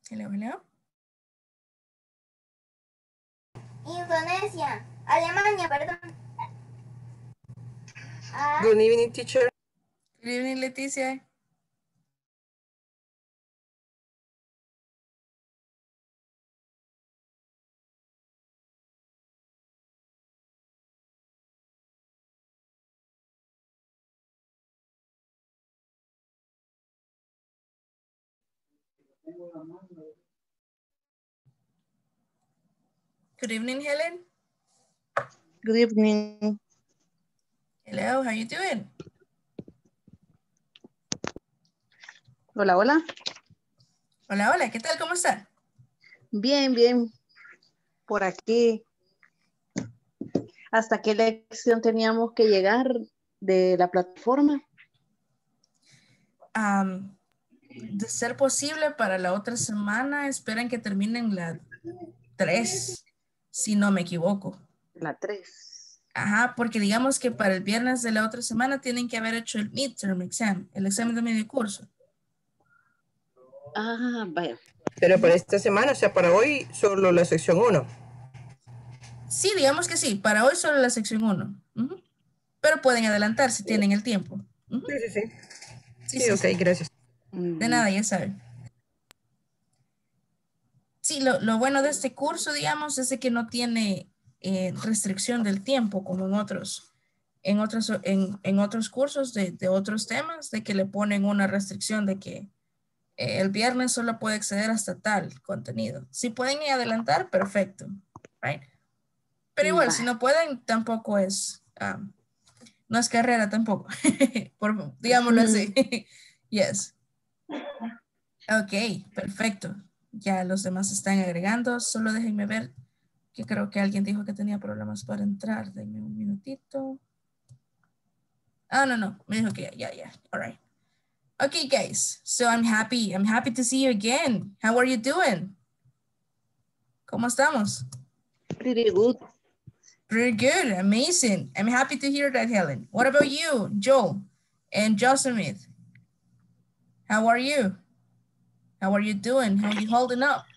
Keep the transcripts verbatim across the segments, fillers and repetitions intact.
Hello, hello. Indonesia, Alemania, perdón. Ah. Good evening, teacher. Good evening, Leticia. Good evening, Helen. Good evening. Hello, how you doing? Hola, hola. Hola, hola, ¿qué tal? ¿Cómo está? Bien, bien. Por aquí. ¿Hasta qué lección teníamos que llegar de la plataforma? Um, de ser posible para la otra semana, esperan que terminen la tres, si no me equivoco. La tres. Ajá, porque digamos que para el viernes de la otra semana tienen que haber hecho el midterm exam, el examen de medio curso. Ah, vaya. Pero para esta semana, o sea, para hoy, solo la sección uno. Sí, digamos que sí, para hoy solo la sección uno. Uh-huh. Pero pueden adelantar si tienen el tiempo. Uh-huh. Sí, sí, sí. Sí, Sí, sí, ok, sí. gracias. De nada, ya saben. Sí, lo, lo bueno de este curso, digamos, es de que no tiene eh, restricción del tiempo como en otros, en otros, en, en otros cursos de, de otros temas, de que le ponen una restricción de que eh, el viernes solo puede acceder hasta tal contenido. Si pueden adelantar, perfecto. Right? Pero igual, si no pueden, tampoco es, um, no es carrera tampoco, Por, digámoslo así. Yes. Ok, perfecto. Ya los demás están agregando. Solo déjenme ver que creo que alguien dijo que tenía problemas para entrar. Denme un minutito. Ah, no, no. Me dijo que ya, ya, ya. All right. Okay, guys. So I'm happy. I'm happy to see you again. How are you doing? ¿Cómo estamos? Pretty good. Pretty good. Amazing. I'm happy to hear that, Helen. What about you, Joel and Josemith? How are you? How are you doing? How are you holding up?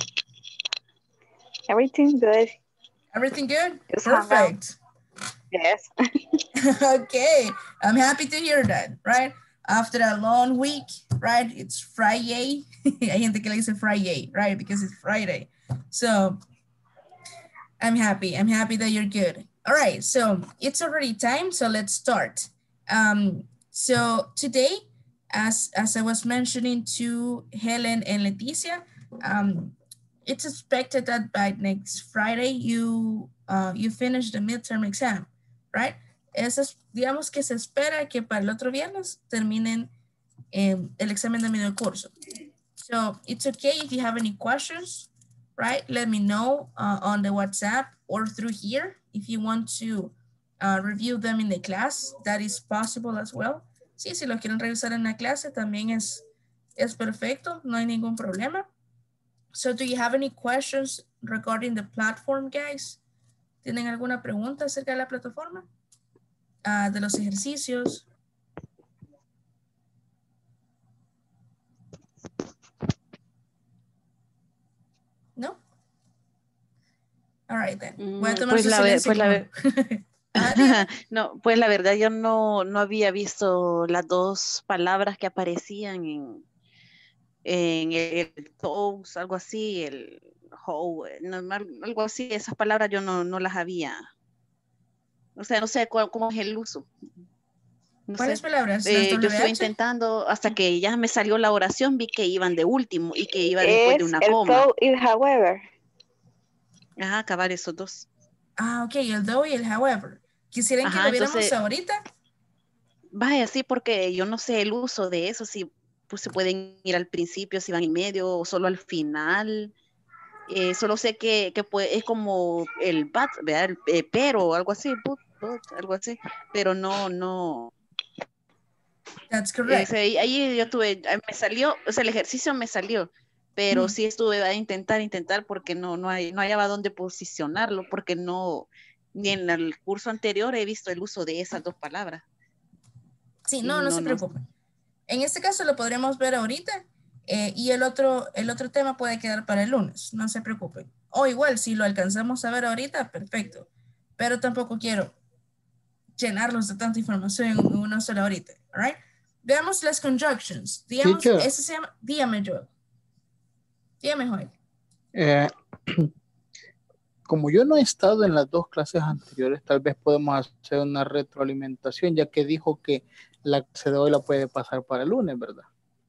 Everything good. Everything good? Just Perfect. Yes. Okay. I'm happy to hear that, right? After a long week, right? It's Friday. Hay gente que le dice Friday, right? Because it's Friday. So I'm happy. I'm happy that you're good. All right. So it's already time. So let's start. Um, so today, as, as I was mentioning to Helen and Leticia, um, it's expected that by next Friday, you, uh, you finish the midterm exam, right? Eso es, digamos que se espera que para el otro viernes terminen eh, el examen de medio curso. So it's okay if you have any questions, right? Let me know uh, on the WhatsApp or through here. If you want to uh, review them in the class, that is possible as well. Sí, si lo quieren revisar en la clase también es, es perfecto, no hay ningún problema. So do you have any questions regarding the platform, guys? ¿Tienen alguna pregunta acerca de la plataforma? Uh, de los ejercicios. ¿No? All right, then. Voy a tomar Pues su la, silencio pues la, como... ah, no, pues la verdad yo no, no había visto las dos palabras que aparecían en, en el, el toast, algo así, el how, no, algo así, esas palabras yo no, no las había. O sea, no sé cuál, cómo es el uso. No ¿Cuáles sé. palabras? ¿Las Eh, yo W estuve H? intentando hasta que ya me salió la oración, vi que iban de último y que iba después de Es una el coma. though y el however. Ajá, acabar esos dos. Ah, ok, el though y el however. ¿Quisieran que Ajá, lo viéramos entonces, ahorita? vaya, sí, porque yo no sé el uso de eso, si pues, se pueden ir al principio, si van en medio o solo al final. Eh, solo sé que, que pues, es como el but, ¿verdad? El, eh, pero, o algo así, but, but, algo así, pero no, no. That's correct. Ese, ahí yo tuve, me salió, o sea, el ejercicio me salió, pero Mm. sí estuve a intentar, intentar, porque no, no, hay, no hallaba dónde posicionarlo, porque no, ni en el curso anterior he visto el uso de esas dos palabras. Sí, Y no, no no, se no. preocupen. En este caso lo podremos ver ahorita. Eh, y el otro, el otro tema puede quedar para el lunes, no se preocupen. O igual, si lo alcanzamos a ver ahorita, perfecto. Pero tampoco quiero llenarlos de tanta información en una sola horita. All right? Veamos las conjunctions. Digamos, Teacher. ese se llama, dígame Joel. Dígame Joel. Eh, como yo no he estado en las dos clases anteriores, tal vez podemos hacer una retroalimentación, ya que dijo que la clase de hoy la puede pasar para el lunes, ¿verdad?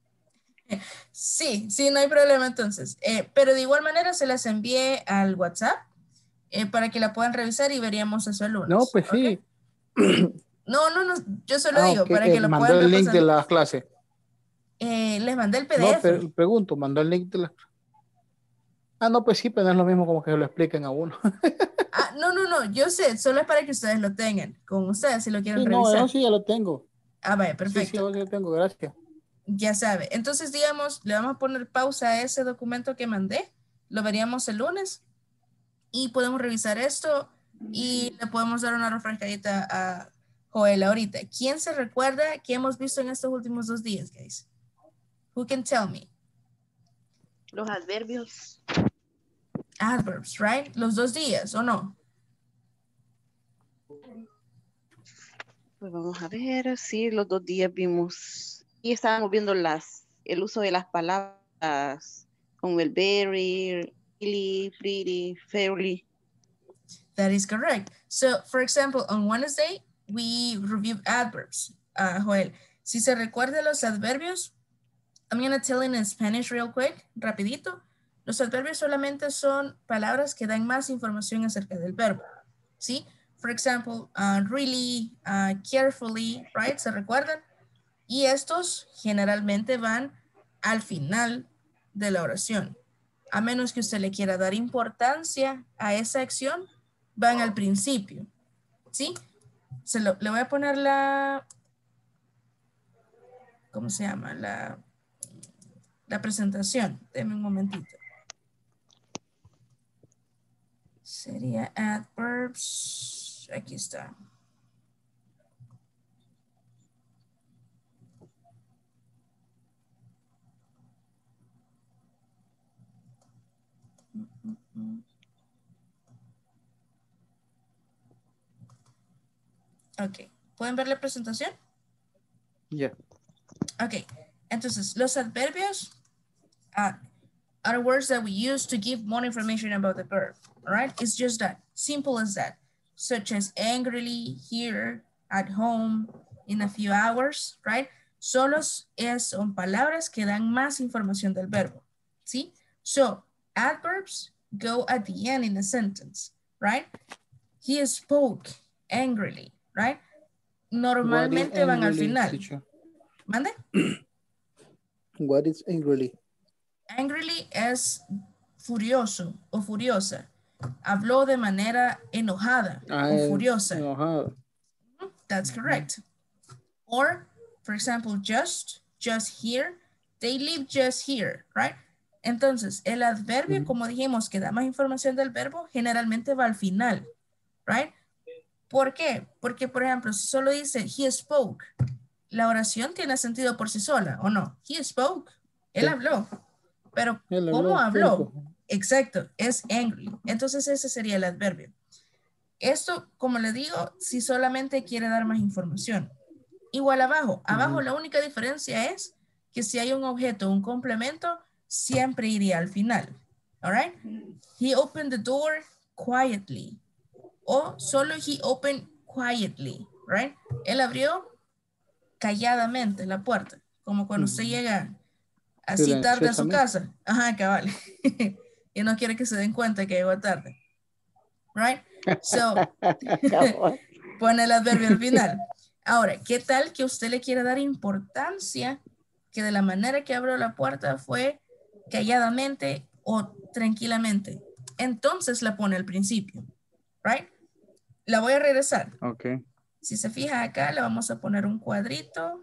Sí, sí, no hay problema entonces. Eh, pero de igual manera se las envié al WhatsApp eh, para que la puedan revisar y veríamos eso el lunes. No, pues sí. ¿Okay? No, no, no, yo solo Ah, digo okay. para eh, que lo mandó puedan el link repasar. de la clase. Eh, les mandé el P D No, F. pero pregunto, mandó el link de la Ah, no, pues sí, pero no es lo mismo como que lo expliquen a uno. Ah, no, no, no, yo sé, solo es para que ustedes lo tengan con ustedes si lo quieren Sí, no, revisar. no, sí, ya lo tengo. Ah, vaya, Sí, perfecto. sí, ahora sí lo tengo, gracias. Ya sabe. Entonces, digamos, le vamos a poner pausa a ese documento que mandé. Lo veríamos el lunes y podemos revisar esto y le podemos dar una refrescadita a Joel ahorita. ¿Quién se recuerda qué hemos visto en estos últimos dos días, guys? Who can tell me? Los adverbios. Adverbs, right? Los dos días, ¿o no? Pues vamos a ver, sí, los dos días vimos y estábamos viendo las, el uso de las palabras como el very, really, pretty, fairly. That is correct. So, for example, on Wednesday, we reviewed adverbs. Uh, Joel, si se recuerda los adverbios, I'm going to tell in Spanish real quick, rapidito. Los adverbios solamente son palabras que dan más información acerca del verbo, ¿sí? For example, uh, really, uh, carefully, right? ¿Se recuerdan? Y estos generalmente van al final de la oración. A menos que usted le quiera dar importancia a esa acción, van al principio, ¿sí? Se lo, le voy a poner la, ¿cómo se llama? La, la presentación. Deme un momentito. Sería adverbs. Aquí está. Ok. ¿Pueden ver la presentación? Ya. Yeah. Ok. Entonces, los adverbios uh, are words that we use to give more information about the verb. All right? It's just that. Simple as that. Such as angrily, here, at home, in a few hours, right? Solos es, son palabras que dan más información del verbo. ¿Sí? So, adverbs go at the end in a sentence, right? He spoke angrily, right? Normalmente van al final. Teacher? ¿Mande? What is angrily? Angrily es furioso o furiosa. Habló de manera enojada Ah, o furiosa. Enojada. That's correct. Or, for example, just, just here. They live just here, right? Entonces, el adverbio, como dijimos, que da más información del verbo, generalmente va al final, right? ¿Por qué? Porque, por ejemplo, si solo dice he spoke, la oración tiene sentido por sí sola, ¿o no? He spoke, él Sí. habló. Pero, Él ¿cómo habló, habló? punto. Exacto, es angry. Entonces, ese sería el adverbio. Esto, como le digo, si solamente quiere dar más información. Igual abajo. Abajo Uh-huh. la única diferencia es que si hay un objeto o un complemento, siempre iría al final. All right? He opened the door quietly. O solo he opened quietly, right? Él abrió calladamente la puerta, como cuando usted llega así tarde a su casa. Ajá, cabal. Y no quiere que se den cuenta que llegó tarde. Right? So, pone el adverbio al final. Ahora, ¿qué tal que usted le quiere dar importancia que de la manera que abrió la puerta fue calladamente o tranquilamente? Entonces la pone al principio. Right? La voy a regresar. Ok. Si se fija acá, le vamos a poner un cuadrito.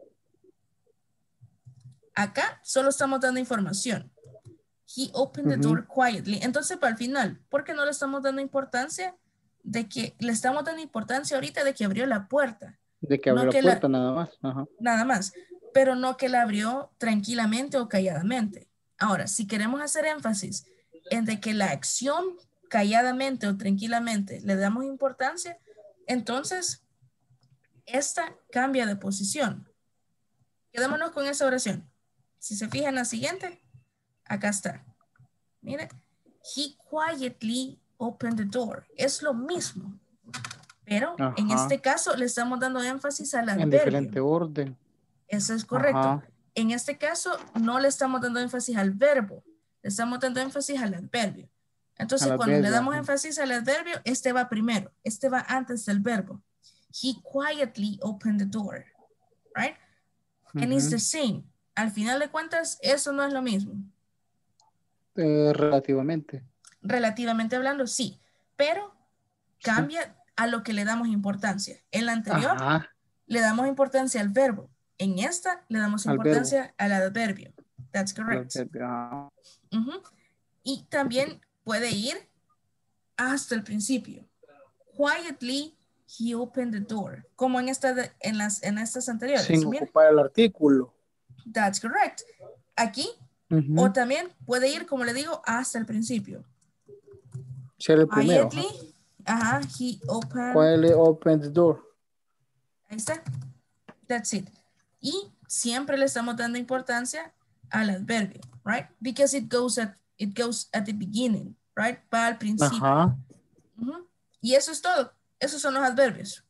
Acá solo estamos dando información. He opened the door quietly. Entonces, para el final, ¿por qué no le estamos dando importancia? De que le estamos dando importancia ahorita de que abrió la puerta. De que abrió no la que puerta la, nada más. Ajá. Nada más. pero no que la abrió tranquilamente o calladamente. Ahora, si queremos hacer énfasis en de que la acción calladamente o tranquilamente le damos importancia, entonces esta cambia de posición. Quedémonos con esa oración. Si se fijan en la siguiente, acá está. Mire, he quietly opened the door. Es lo mismo, pero Ajá. en este caso le estamos dando énfasis al En adverbio. diferente orden. Eso es correcto. Ajá. En este caso no le estamos dando énfasis al verbo, le estamos dando énfasis al adverbio. Entonces, Al cuando le adverbio, damos ajá. énfasis al adverbio, este va primero, este va antes del verbo. He quietly opened the door, right? And it's Ujú. the same. Al final de cuentas, eso no es lo mismo. Eh, relativamente. Relativamente hablando, sí, pero Sí. cambia a lo que le damos importancia. En la anterior, Ajá. le damos importancia al verbo. En esta, le damos Al importancia al adverbio. That's Al correct. adverbio, ajá. Ujú. Y también puede ir hasta el principio. Quietly, he opened the door. Como en, esta de- en, las, en estas anteriores. Sin Mira, ocupar el artículo. that's correct. Aquí, Ujú. o también puede ir, como le digo, hasta el principio. Ser el primero. Quietly, Ajá. ajá, he opened. Quietly open the door. Ahí está. That's it. Y siempre le estamos dando importancia al adverbio, right? Because it goes at, it goes at the beginning, right? Va al principio. Ajá. Ujú. Y eso es todo. Esos son los adverbios.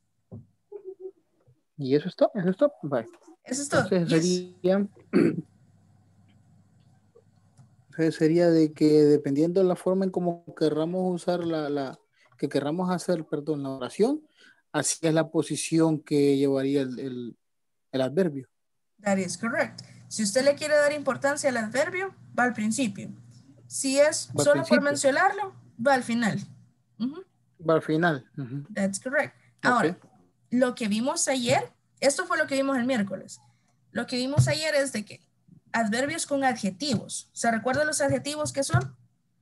Y eso es todo. Eso es todo. Bye. Eso es todo. Entonces Yes. sería, entonces sería de que dependiendo de la forma en cómo querramos usar la, la que querramos hacer, perdón, la oración, así es la posición que llevaría el, el, el adverbio. That is correct. Si usted le quiere dar importancia al adverbio, va al principio. Si es Va al solo por principio. mencionarlo, va al final. Ujú. Va al final. Ujú. That's correct. Ahora, Ok. lo que vimos ayer, esto fue lo que vimos el miércoles. Lo que vimos ayer es de que adverbios con adjetivos. ¿Se recuerdan los adjetivos que son?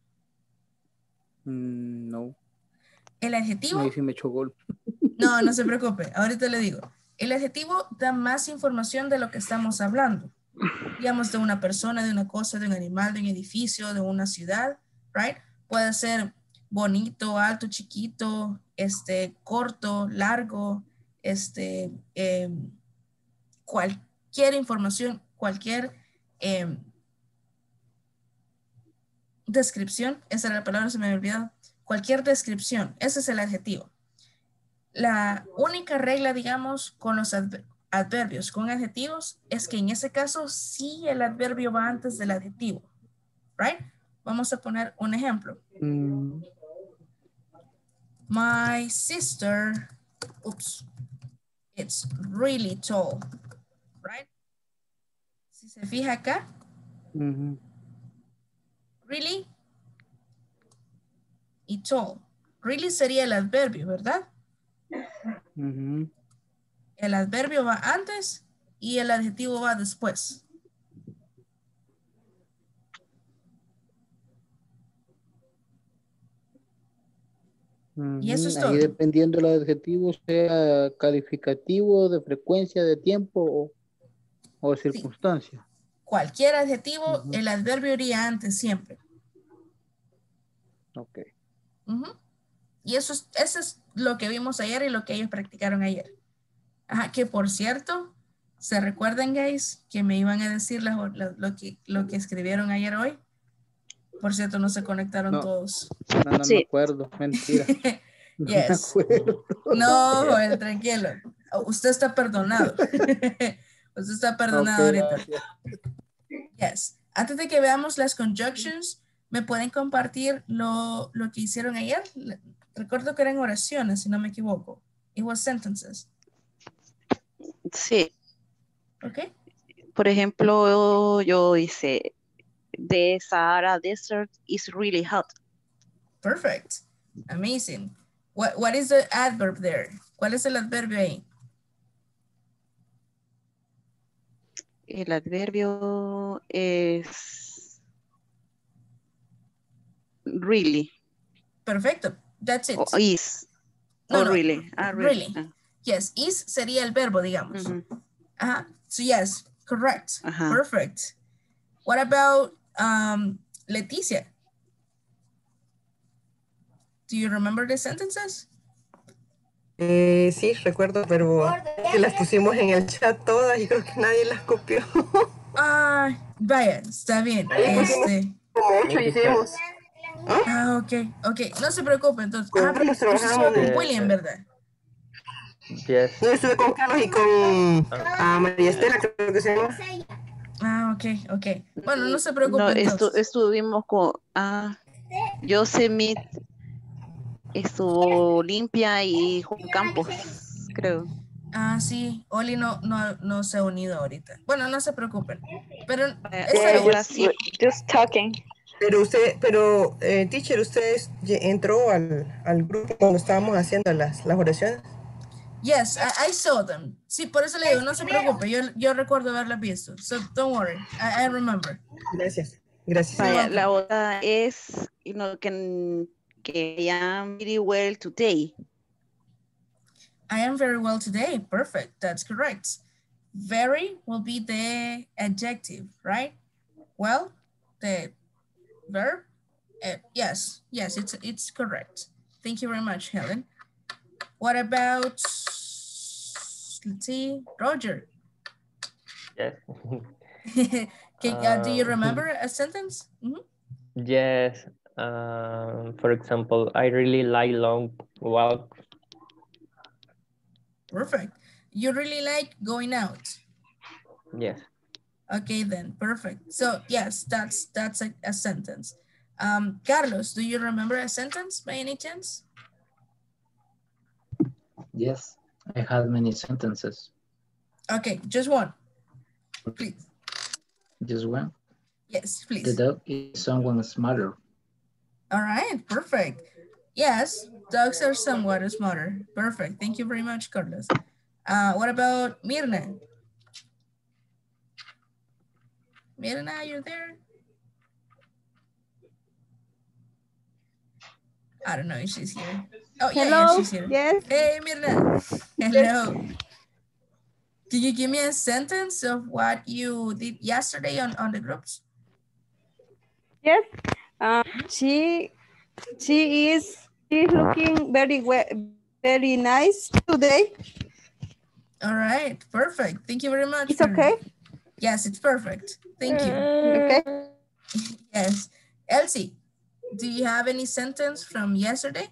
Mm, no. El adjetivo, Ahí sí me echó gol. no, no se preocupe, ahorita le digo. El adjetivo da más información de lo que estamos hablando. Digamos, de una persona, de una cosa, de un animal, de un edificio, de una ciudad, right? Puede ser bonito, alto, chiquito, este, corto, largo, este, eh, cualquier información, cualquier eh, descripción, esa era la palabra, se me había olvidado, cualquier descripción, ese es el adjetivo. La única regla, digamos, con los adver adverbios, con adjetivos, es que en ese caso sí el adverbio va antes del adjetivo, right? Vamos a poner un ejemplo. Mm, My sister, oops, it's really tall, right? Si se fija acá, ujú. really y tall. Really sería el adverbio, ¿verdad? Ujú. El adverbio va antes y el adjetivo va después. Y eso es Ujú. todo. Ahí dependiendo del adjetivo, sea calificativo, de frecuencia, de tiempo o, o circunstancia. Cualquier adjetivo, Ujú. el adverbio iría antes siempre. Ok. Ujú. Y eso es, eso es lo que vimos ayer y lo que ellos practicaron ayer. Ajá, que por cierto, ¿se recuerdan, guys, que me iban a decir lo, lo- lo que, lo que escribieron ayer hoy? Por cierto, no se conectaron No. todos. No, no me Sí. acuerdo. Mentira. No me Yes. acuerdo. No, Joel, tranquilo. Usted está perdonado. Usted está perdonado Ok, ahorita. gracias. Yes. Antes de que veamos las conjunctions, ¿me pueden compartir lo, lo que hicieron ayer? Le- Recuerdo que eran oraciones, si no me equivoco. It was sentences. Sí. ¿Ok? Por ejemplo, yo hice, the Sahara Desert is really hot. Perfect. Amazing. What, what is the adverb there? ¿Cuál es el adverbio ahí? El adverbio es really Perfecto. That's it. o is. No, Oh, no. really. Ah, really. Really. Ah, Yes. Is sería el verbo, digamos. ujú. Ajá. So yes. correct. Ajá. Perfect. What about um, Leticia? Do you remember the sentences? Eh, sí, recuerdo, pero que las pusimos en el chat todas y creo que nadie las copió. Ah, vaya, está bien. Ahí pusimos Este, como ocho hicimos. ¿Ah? ah, ok, ok. No se preocupe, entonces. Con Ah, pero Carlos usted estuvo trabajamos. con William, ¿verdad? Yes. Yo estuve con Carlos y con ah, María Estela, creo que se llama. Ah, ok, ok. Bueno, no se No, preocupe estu- entonces. estuvimos con ah, Yosemite, estuvo Limpia y Juan Campos, creo. Ah, sí, Oli no, no, no se ha unido ahorita. Bueno, no se preocupen. Pero Eh, está Yeah, bien. ahora just, sí. just talking. Pero usted, pero eh, teacher, ¿usted lle- entró al, al grupo cuando estábamos haciendo las, las oraciones? Yes, I, I saw them. Sí, por eso le digo, no se preocupe. Yo, yo recuerdo haberla visto. So don't worry. I, I remember. Gracias, gracias. You're Vaya, welcome. la otra es, you know, que, que I am very well today. I am very well today. Perfect. That's correct. Very will be the adjective, right? Well, the verb. Uh, yes, yes, it's it's correct. Thank you very much, Helen. What about, let's see, Roger? Yes. Can, uh, do you Um, remember a sentence? Mhm. Yes. Um, for example, I really like long walks. Perfect. You really like going out. Yes. Okay, then, perfect. So yes, that's that's a, a sentence. Um, Carlos, do you remember a sentence by any chance? Yes, I had many sentences. Okay, just one, please. Just one. Yes, The please. dog is someone smarter. All right, perfect. Yes, dogs are somewhat smarter. Perfect. Thank you very much, Carlos. Uh, what about Mirna? Mirna, you're there? I don't know if she's here. Oh, yeah, yeah, Hello, she's here. yes. Hey, Mirna. Hello. Can you give me a sentence of what you did yesterday on, on the groups? Yes, um, she she is she's looking very well, very nice today. All right, perfect. Thank you very much. It's Mirna. okay. Yes, it's perfect. Thank you. Okay. Yes. Elsie, do you have any sentence from yesterday?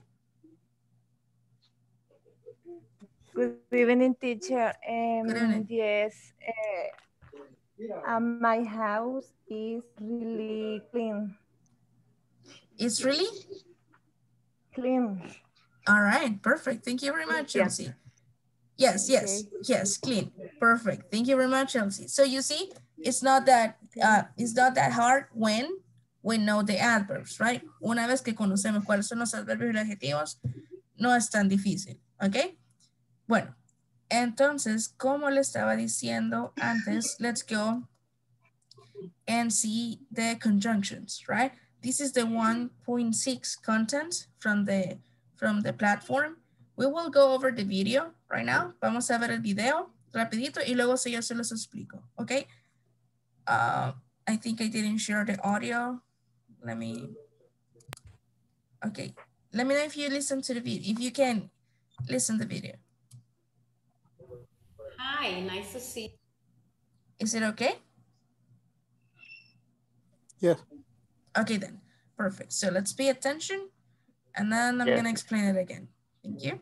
Good evening, teacher. Good Um, evening. yes, uh, uh, my house is really clean. It's really? Clean. All right, perfect. Thank you very much, Yeah. Elsie. Yes, yes, Okay. yes, clean. Perfect. Thank you very much, Elsie. So you see, it's not that uh, it's not that hard when we know the adverbs, right? Una vez que conocemos cuáles son los adverbios y los adjetivos, no es tan difícil, ¿ok? Bueno, entonces, como le estaba diciendo antes, let's go and see the conjunctions, right? This is the one point six content from the, from the platform. We will go over the video right now. Vamos a ver el video rapidito y luego si yo se los explico, okay? Uh, I think I didn't share the audio. Let me, okay. Let me know if you listen to the video, if you can listen to the video. Hi, nice to see you. Is it okay? Yes. Okay then, perfect. So let's pay attention and then I'm Yes. gonna explain it again. Thank you.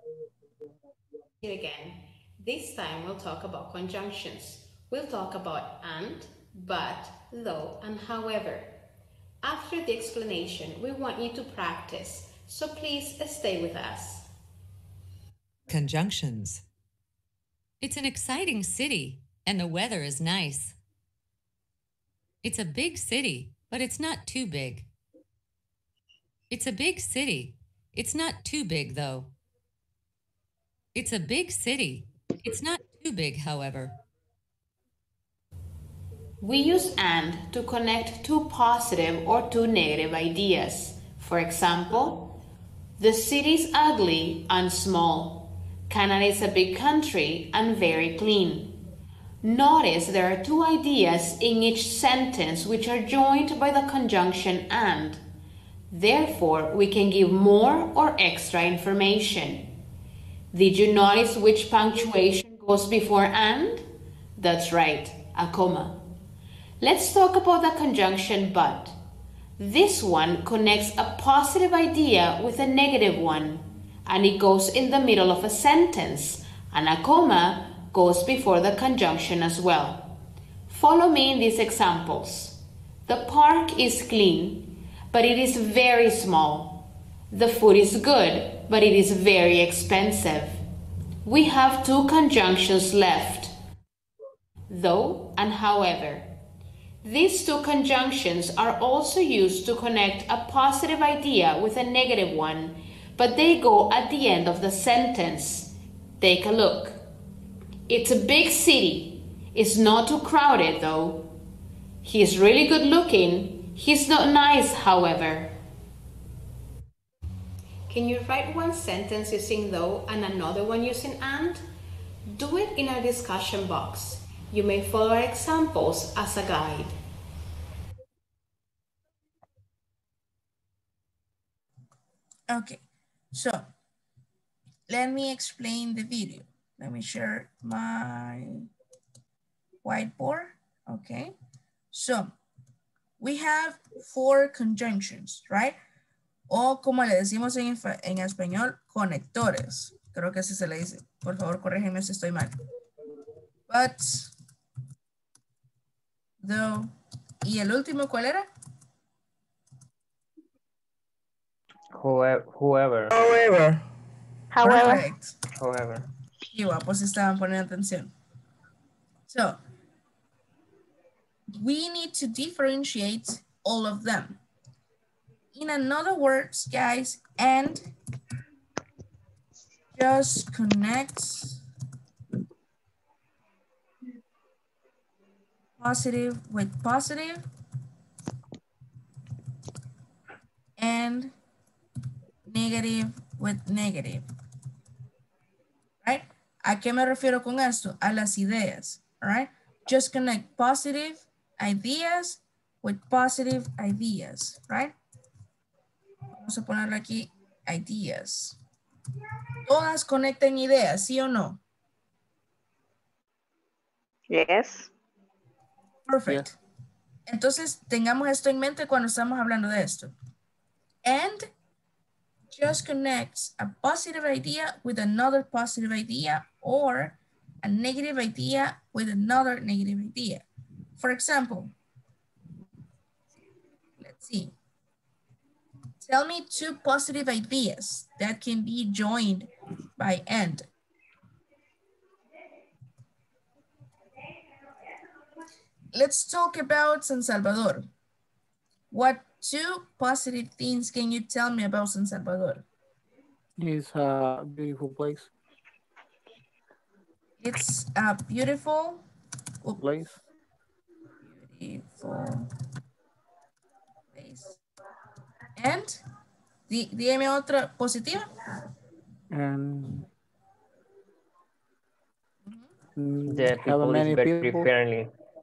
Again. This time we'll talk about conjunctions. We'll talk about and, but, though, and however. After the explanation, we want you to practice, so please stay with us. Conjunctions. It's an exciting city, and the weather is nice. It's a big city, but it's not too big. It's a big city. It's not too big, though. It's a big city. It's not too big, however. We use and to connect two positive or two negative ideas. For example, the city's ugly and small. Canada is a big country and very clean. Notice there are two ideas in each sentence which are joined by the conjunction and. Therefore, we can give more or extra information. Did you notice which punctuation goes before and? That's right, a comma. Let's talk about the conjunction but. This one connects a positive idea with a negative one, and it goes in the middle of a sentence, and a comma goes before the conjunction as well. Follow me in these examples. The park is clean, but it is very small. The food is good, but it is very expensive. We have two conjunctions left, though and however. These two conjunctions are also used to connect a positive idea with a negative one, but they go at the end of the sentence. Take a look. It's a big city. It's not too crowded though. He's really good looking. He's not nice, however. Can you write one sentence using though and another one using and? Do it in our discussion box. You may follow our examples as a guide. Okay, so let me explain the video. Let me share my whiteboard. Okay, so we have four conjunctions, right? O como le decimos en, en español, conectores. Creo que así se le dice. Por favor, corrígeme si estoy mal. But, though, ¿y el último cuál era? Whoever. Whoever. However. However. Perfect. However. Y guapos estaban poniendo atención. So, we need to differentiate all of them. In another words, guys, and just connect positive with positive and negative with negative. Right? ¿A qué me refiero con esto? A las ideas. All right? Just connect positive ideas with positive ideas. Right? Vamos a ponerle aquí ideas. Todas conectan ideas, ¿sí o no? Yes. Perfect. Yes. Entonces, tengamos esto en mente cuando estamos hablando de esto. And just connects a positive idea with another positive idea or a negative idea with another negative idea. For example, let's see. Tell me two positive ideas that can be joined by and. Let's talk about San Salvador. What two positive things can you tell me about San Salvador? It's a beautiful place. It's a beautiful Place. Beautiful place. And, dí, dígame otra positiva. And The have people many is very people. friendly.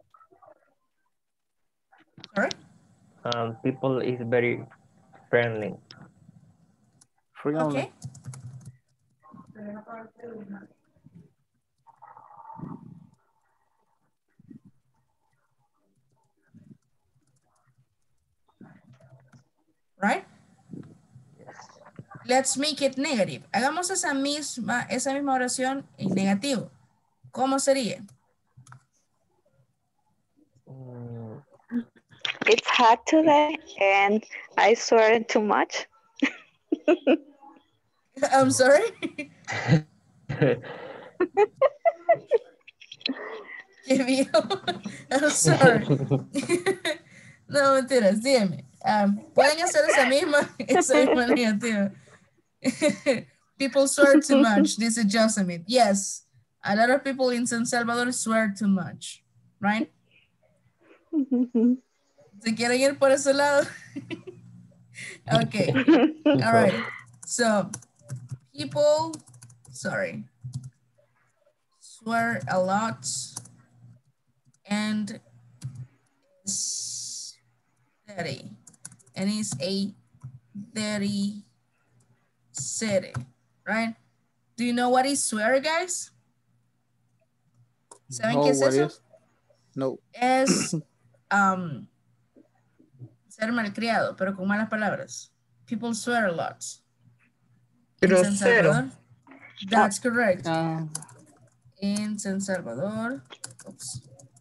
Sorry? Um, people is very friendly. Friendly. Okay. Right? Let's make it negative. Hagamos esa misma, esa misma oración en negativo. ¿Cómo sería? Mm, It's hot today and I swear too much. I'm sorry. Qué viejo. I'm sorry. No, mentiras, dígame. Um, Pueden hacer esa misma, esa misma negativa. People swear too much, dice Josemit. Yes, a lot of people in San Salvador swear too much, right? ¿Se quieren ir por ese lado? Okay, all right. So, people, sorry, swear a lot It's dirty. And it's a dirty city, right? Do you know what is swear, guys? ¿Saben No, qué es what eso? is? No. Es um, ser malcriado, pero con malas palabras. People swear a lot. In San Grosero. Salvador. That's correct. Ah, In San Salvador. Oops.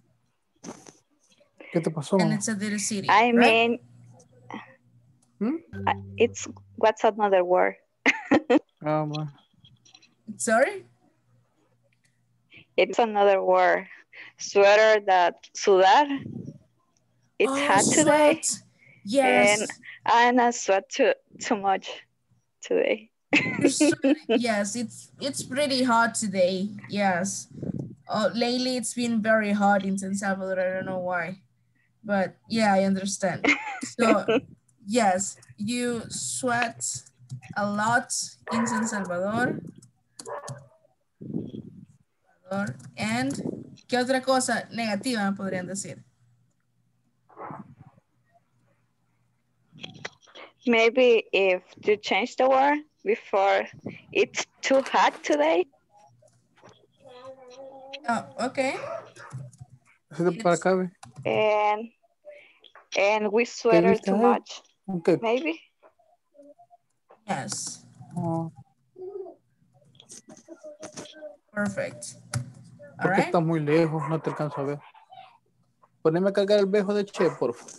¿Qué te pasó? And it's a dirty city, I right? mean, Hmm? uh, it's what's another word? Ah, bueno. Sorry? It's another word. Sweater that sudar. It's Oh, hot today. sweat. Yes. And I not sweat too too much today. You're sweating. Yes, it's it's pretty hot today. Yes. Oh, lately it's been very hot in San Salvador. I don't know why. But yeah, I understand. So yes, you sweat a lot in San Salvador. And ¿qué otra cosa negativa me podrían decir? Maybe if you change the word before it's too hot today. Oh, okay. Hacete para acá, ve. And and we ¿Qué sweater viste too ahí? much. Ok. Maybe. Yes. Ah, Perfect. All porque right. estás muy lejos, no te alcanzo a ver. Poneme a cargar el bejo de Che, por favor.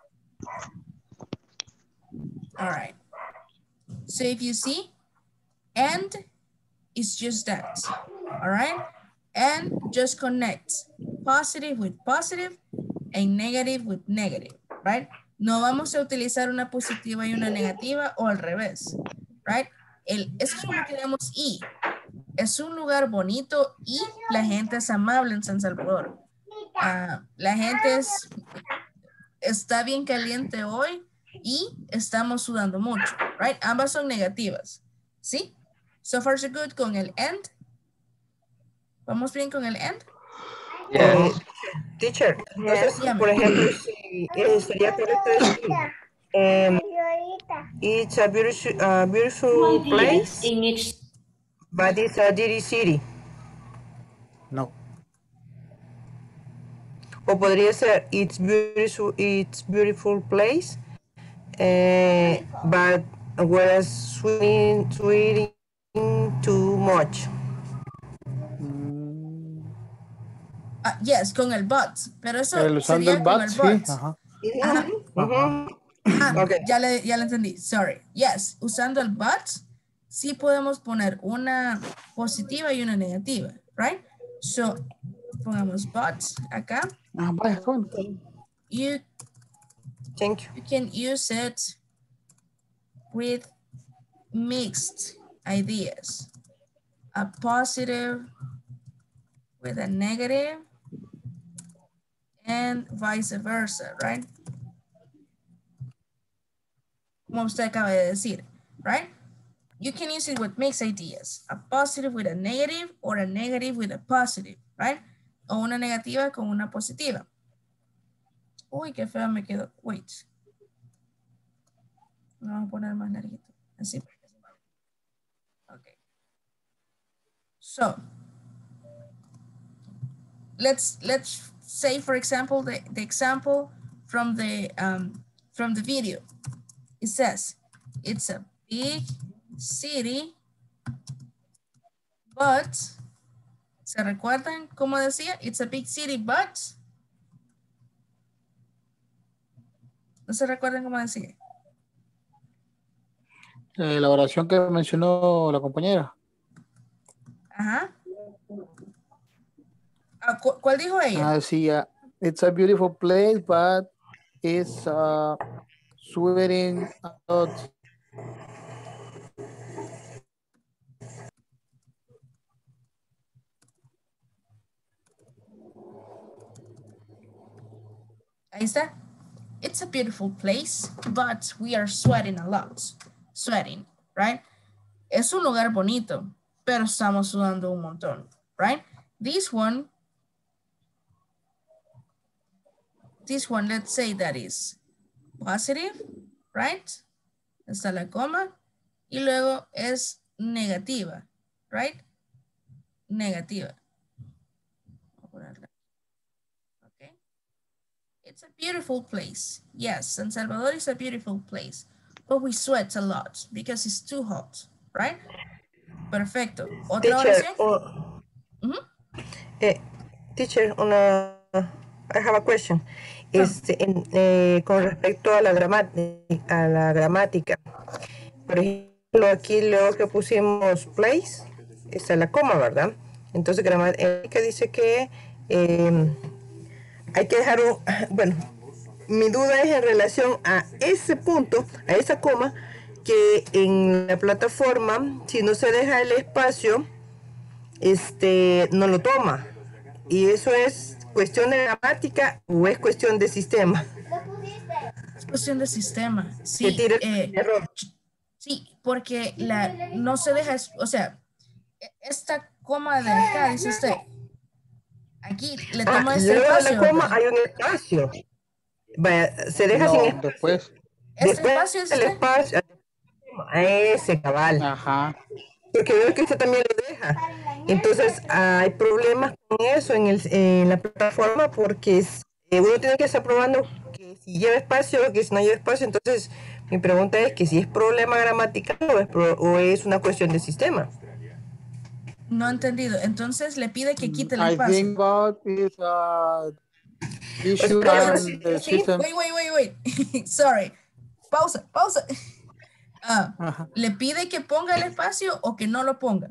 All right. So if you see, and it's just that. All right. And just connect positive with positive and negative with negative, right? No vamos a utilizar una positiva y una negativa o al revés, right? El, eso es como que digamos y. Es un lugar bonito y la gente es amable en San Salvador. Uh, la gente es, está bien caliente hoy y estamos sudando mucho, right? Ambas son negativas, ¿sí? So far so good con el and. ¿Vamos bien con el and? Eh, teacher, entonces, Dígame. por ejemplo, si eh, sería correcto decir, um, it's a beautiful, uh, beautiful place, In each but it's a dirty city. No. O podría ser, it's beautiful, it's beautiful place, uh, but we're sweating, sweating too much. Uh, yes, con el but, pero eso El usando sería el con but, el sí. but. Ajá. Ajá. Ajá. Ah, Okay. ya, le, ya le entendí, sorry. Yes, usando el but, sí podemos poner una positiva y una negativa, right? So, pongamos but acá. Ah, vaya, bueno. You, Thank you. you can use it with mixed ideas. A positive with a negative and vice versa, right? Como usted acaba de decir, right? You can use it with mixed ideas. A positive with a negative or a negative with a positive, right? O una negativa con una positiva. Uy, qué feo me quedó. Wait. Vamos a poner más larguito. Así. Okay. So, let's let's say, for example, the, the example from the um, from the video. It says, it's a big city, but, ¿se recuerdan cómo decía? It's a big city, but. ¿No se recuerdan cómo decía? Eh, la oración que mencionó la compañera. Ajá. Ah, ¿cu ¿Cuál dijo ella? Ah, decía, it's a beautiful place, but it's uh, sweating a lot. Ahí está. It's a beautiful place, but we are sweating a lot. Sweating, right? Es un lugar bonito, pero estamos sudando un montón, right? This one this one, let's say that is positive, right? Está la coma. Y luego es negativa, right? Negativa. Okay. It's a beautiful place. Yes, San Salvador is a beautiful place. But we sweat a lot because it's too hot, right? Perfecto. ¿Otra Teacher, oración? oh, Uh-huh. eh, teacher, una, I have a question. Este, en, eh, con respecto a la, gramática, a la gramática, por ejemplo, aquí luego que pusimos place, está la coma, ¿verdad? Entonces, gramática dice que eh, hay que dejar un, bueno, mi duda es en relación a ese punto, a esa coma, que en la plataforma, si no se deja el espacio, este, no lo toma. Y eso es cuestión de gramática o es cuestión de sistema. Es cuestión de sistema. Sí, Que tire eh, error. sí, porque la, no se deja, o sea, esta coma de acá, dice usted, aquí le Ah, toma este luego de espacio. la coma ¿verdad? hay un espacio. Vaya, se deja No, sin espacio. después. Este Después espacio es el este. espacio. Ese cabal. Ajá. Porque veo que usted también lo deja. Entonces hay problemas con eso en, el, en la plataforma porque es, eh, uno tiene que estar probando que si lleva espacio o que si no lleva espacio. Entonces mi pregunta es que si es problema gramatical o es, pro, o es una cuestión de sistema. No he entendido. Entonces le pide que quite el I espacio. think that is a Pues, issue problema and the sí, system. Wait, wait, wait, wait. Sorry. Pausa, pausa. Ah, Ajá. ¿le pide que ponga el espacio o que no lo ponga?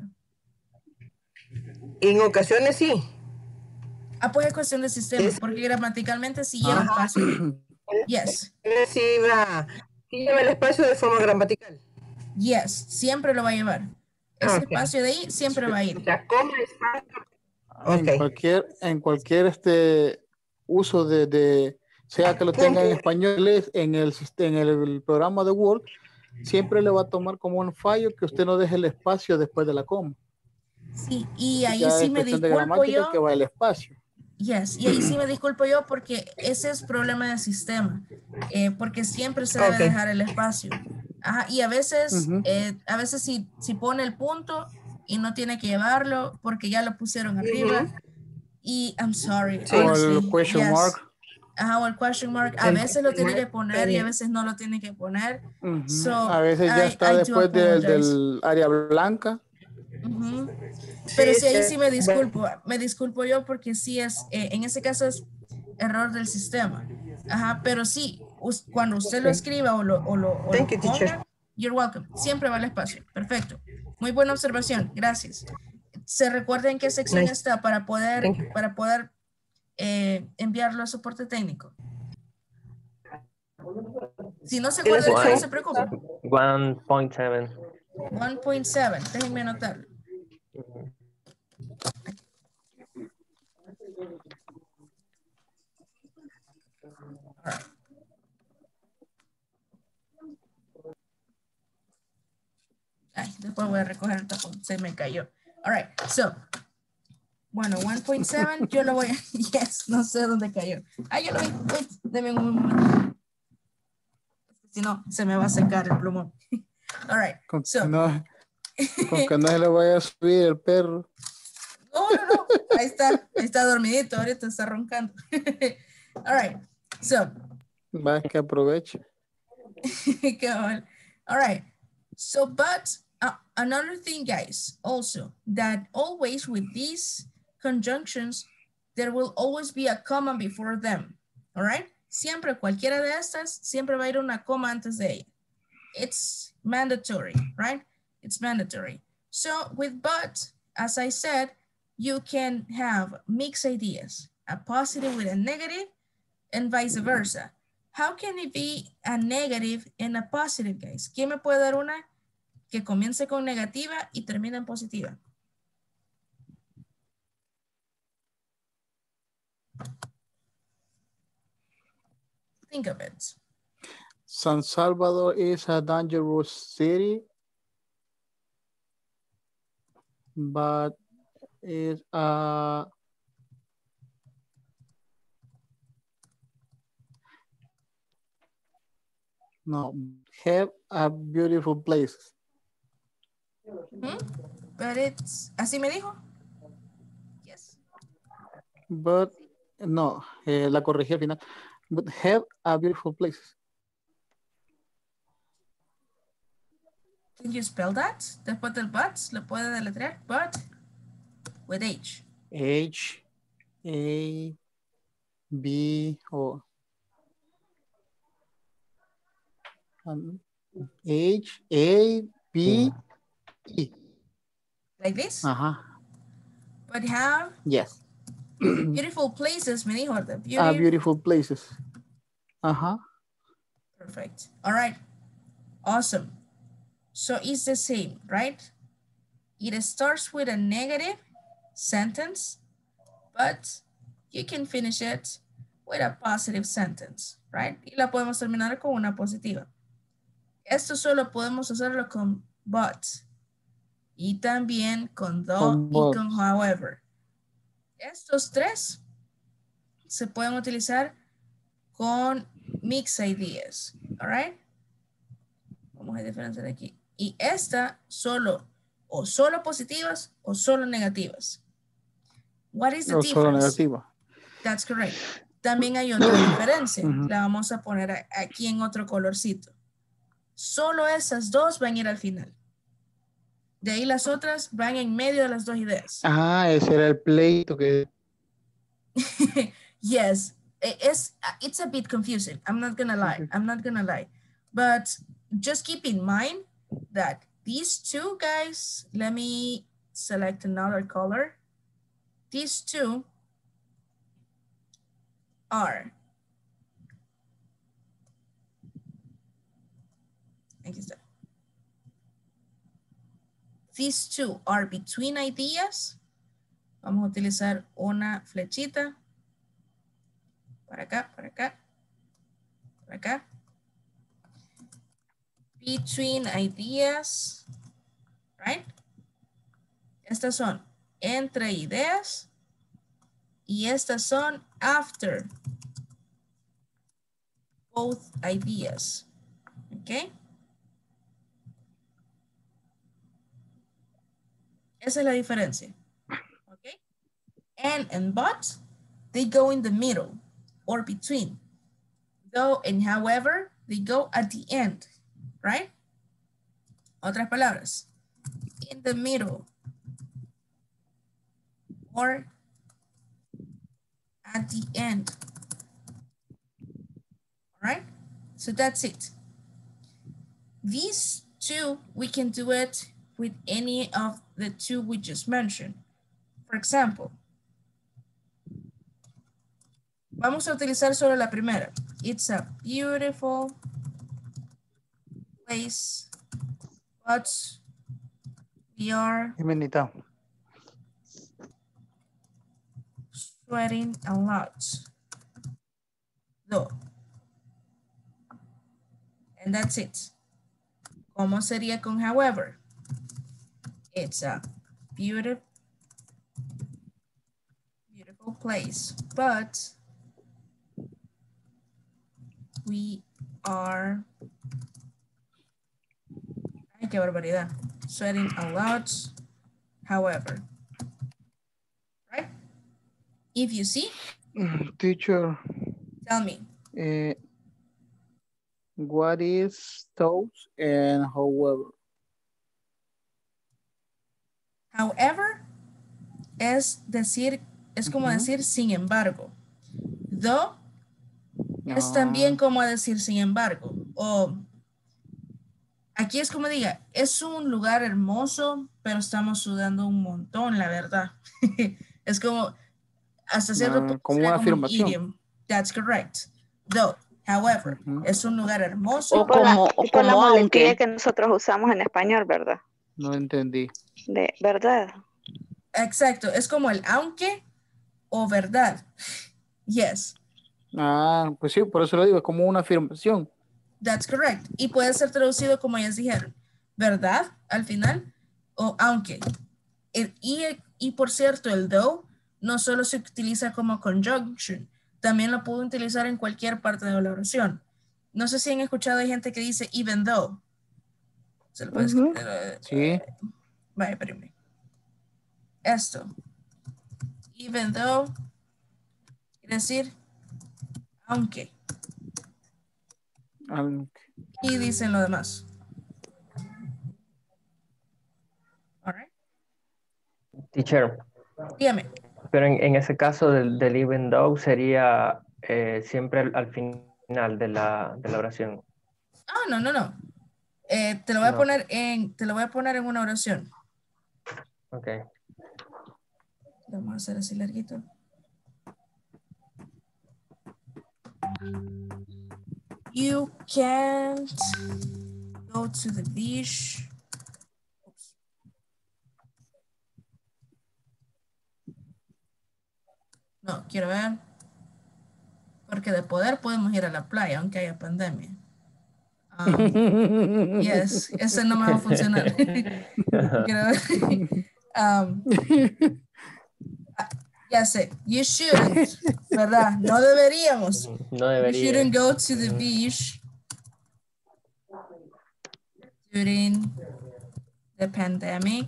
En ocasiones sí. Ah, pues es cuestión de sistema, Es- porque gramaticalmente sí lleva Ajá. espacio. Yes, Sí, va, sí lleva el espacio de forma gramatical. yes, siempre lo va a llevar. Ese Ah, ok. espacio de ahí siempre va a ir. O sea, coma espacio. En Ok. cualquier, en cualquier este uso de, de sea que lo tenga en español, en el, sist- en el programa de Word, siempre le va a tomar como un fallo que usted no deje el espacio después de la coma. Sí, y ahí Ya sí es me cuestión de disculpo gramática que yo. va el espacio. Yes, y ahí sí me disculpo yo porque ese es problema del sistema, eh, porque siempre se debe Ok. dejar el espacio. Ajá, y a veces, Ujú. eh, a veces si, si pone el punto y no tiene que llevarlo porque ya lo pusieron arriba. Y I'm sorry, Sí. O el honestly, question yes. mark. Ajá, o el question mark. A El veces lo tiene que question mark, poner y a sí. veces no lo tiene que poner. Ujú. So, A veces ya I, está I do después del, apologize. del área blanca. Ujú. Pero sí, ahí sí me bueno. disculpo. Me disculpo yo porque sí es, eh, en ese caso es error del sistema. Ajá, pero sí, us- cuando usted lo Ok. escriba o lo, o lo, o Thank lo you, teacher. ponga, you're welcome. Siempre va al espacio. Perfecto. Muy buena observación. Gracias. ¿Se recuerda en qué sección Nice. está para poder, Thank you. para poder eh, enviarlo a soporte técnico? Si no se En la acuerda, no sección se preocupe. one point seven. one point seven. Déjenme anotarlo. Ay, después voy a recoger el tapón. Se me cayó. All right. So, bueno, one point seven, yo lo voy a... Yes, no sé dónde cayó. Ah, yo lo vi. Wait, deme un momento. Si no, se me va a secar el plumón. All right. Con que, So, no, con que no se le vaya a subir el perro. no, no, no. Ahí está. Ahí está dormidito. Ahorita está roncando. All right. So, Va, que aproveche. Come on. All right. So, but uh, another thing, guys, also that always with these conjunctions, there will always be a comma before them. All right. Siempre cualquiera de estas, siempre va a ir una coma antes de ella. It's mandatory, right? It's mandatory. So with but, as I said, you can have mixed ideas, a positive with a negative and vice versa. How can it be a negative and a positive, guys? ¿Quién me puede dar una que comience con negativa y termine en positiva? Think of it. San Salvador is a dangerous city, but is a No, have a beautiful place. Hmm? But it's, ¿así me dijo? Yes. But, no, eh, la corregí al final. But have a beautiful place. Can you spell that? Después del but, lo puede deletrear. But with H. H, A, B, O. Um, H, A, B, E. Like this? Uh-huh. But have Yes. beautiful places, me dijo. The beauty. Ah, beautiful places. Uh-huh. Perfect. All right. Awesome. So it's the same, right? It starts with a negative sentence, but you can finish it with a positive sentence, right? Y la podemos terminar con una positiva. Esto solo podemos hacerlo con but. Y también con though Con y but. con however. Estos tres se pueden utilizar con mixed ideas, all right? Vamos a diferenciar aquí. Y esta solo o solo positivas o solo negativas. What is the O solo difference? negativa. That's correct. También hay otra diferencia. Ujú. La vamos a poner a- aquí en otro colorcito. Solo esas dos van a ir al final. De ahí las otras van en medio de las dos ideas. Ah, ese era el pleito que... Yes, it- it's, it's a bit confusing. I'm not gonna lie. I'm not gonna lie. But just keep in mind that these two guys, let me select another color. These two are, aquí está. These two are between ideas. Vamos a utilizar una flechita. Para acá, para acá, para acá. Between ideas, right? Estas son entre ideas y estas son after both ideas, okay? Esa es la diferencia, okay? And and but, they go in the middle or between. Though and however, they go at the end, right? Otras palabras, in the middle or at the end, all right? So that's it. These two, we can do it with any of the two we just mentioned. For example, vamos a utilizar solo la primera. It's a beautiful place, but we are Jimenita. sweating a lot. Though. And that's it. ¿Cómo sería con however? It's a beautiful, beautiful place, but we are, ay, qué barbaridad, sweating a lot, however, right? If you see, Teacher, tell me. eh, what is those and however? However, es decir, es como Ujú. decir sin embargo. Though es Ah. también como decir sin embargo. O aquí es como diga, es un lugar hermoso, pero estamos sudando un montón, la verdad. Es como hasta cierto Ah, punto como sería una un afirmación. idiom. That's correct. Though, however, Ujú. es un lugar hermoso. O como, o Tipo la como muletilla aunque. que nosotros usamos en español, ¿verdad? No entendí. De verdad. Exacto, es como el aunque o verdad. Yes. Ah, pues sí, por eso lo digo, es como una afirmación. That's correct. Y puede ser traducido como ellas dijeron, ¿verdad? Al final, o aunque. El, y, y por cierto, el though no solo se utiliza como conjunction, también lo puedo utilizar en cualquier parte de la oración. no sé si han escuchado, hay gente que dice even though. Se lo puede Uh-huh. escribir. Sí. Vaya, espérame. Esto. Even though quiere decir aunque. Aunque. Y dicen lo demás. All right. Teacher. Dígame. Pero en, en ese caso del, del even though sería eh, siempre al, al final de la, de la oración. Ah, no, no, no. Eh, te lo voy a No. poner en, te lo voy a poner en una oración. Ok. Vamos a hacer así larguito. You can't go to the beach. Oops. No, quiero ver. Porque de poder podemos ir a la playa, aunque haya pandemia. Um, yes, ese no me va a funcionar. Quiero ver. Um, ya sé, you shouldn't, ¿verdad? No deberíamos. No You debería. shouldn't go to the beach during the pandemic,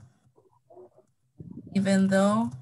even though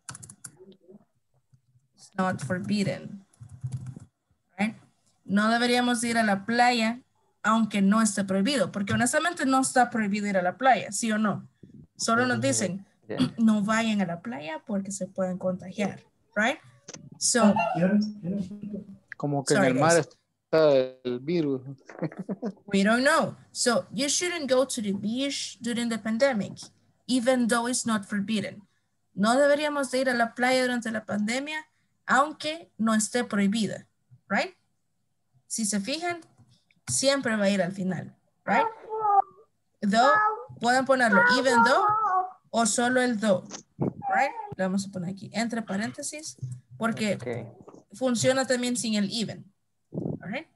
it's not forbidden. Right? No deberíamos ir a la playa aunque no esté prohibido, porque honestamente no está prohibido ir a la playa, ¿sí o no? Solo nos dicen, Yeah. no vayan a la playa porque se pueden contagiar, right? So, Como que sorry, en el mar guys. está el virus. We don't know. So you shouldn't go to the beach during the pandemic, even though it's not forbidden. No deberíamos de ir a la playa durante la pandemia, aunque no esté prohibida, right? Si se fijan, siempre va a ir al final, right? Though, pueden ponerlo even though o solo el though, right? Le vamos a poner aquí entre paréntesis, porque Okay. funciona también sin el even, all right?